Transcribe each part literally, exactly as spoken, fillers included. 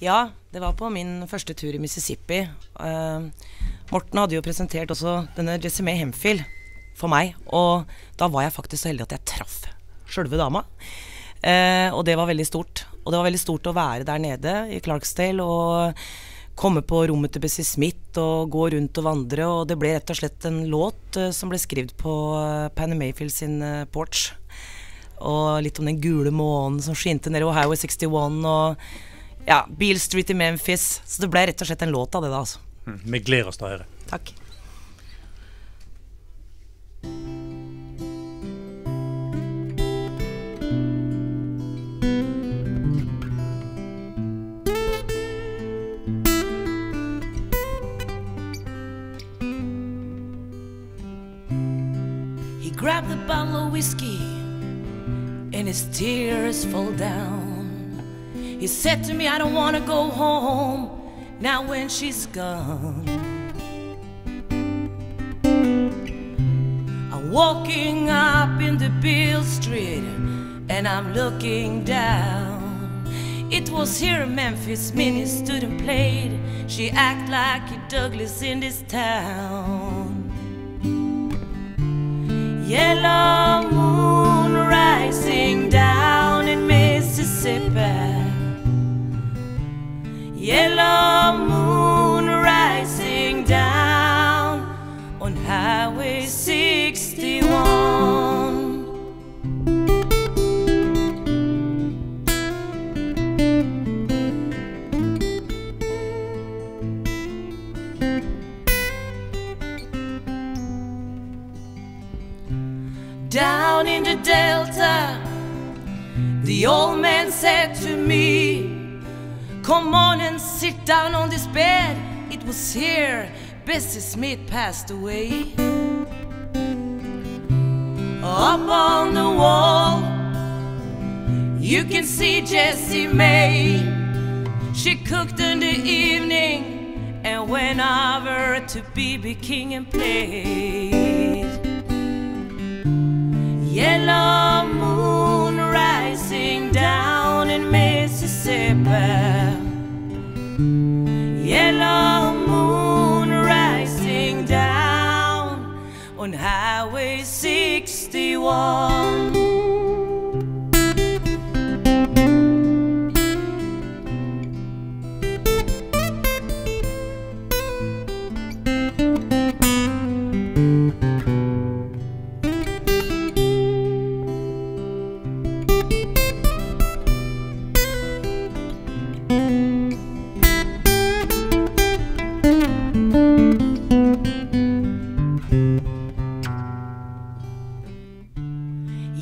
Ja, det var på min første tur i Mississippi. Uh, Morten hadde jo presentert også denne Jessie May Hemphill for meg, og da var jeg faktisk så heldig at jeg traff selve dama. Uh, og det var veldig stort. Og det var veldig stort å være der nede i Clarksdale og komme på rommet til Bessie Smith og gå rundt og vandre, og det ble rett og slett en låt uh, som ble skrevet på uh, Panny Mayfield sin uh, porch. Og litt om den gule månen som skinte ned over Highway sekstiåtte og ja, Beale Street i Memphis. Så det ble rett og slett en låt av det da, altså. Mm, vi gleder oss til å høre. Takk. He grabbed the bottle of whiskey and his tears fall down. He said to me, I don't want to go home now when she's gone. I'm walking up in the Beale Street and I'm looking down. It was here in Memphis, Minnie stood and played. She act like a Douglas in this town. Yellow moon rising down in Mississippi. Yellow moon rising down on Highway sixty-one. Down in the Delta, the old man said to me, come on and sit down on this bed. It was here Bessie Smith passed away. Up on the wall you can see Jessie May. She cooked in the evening and went over to B B King and played. Yellow moon rising down in Mississippi. Yellow moon rising down on Highway sixty-one.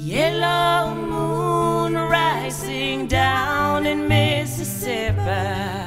Yellow moon rising down in Mississippi.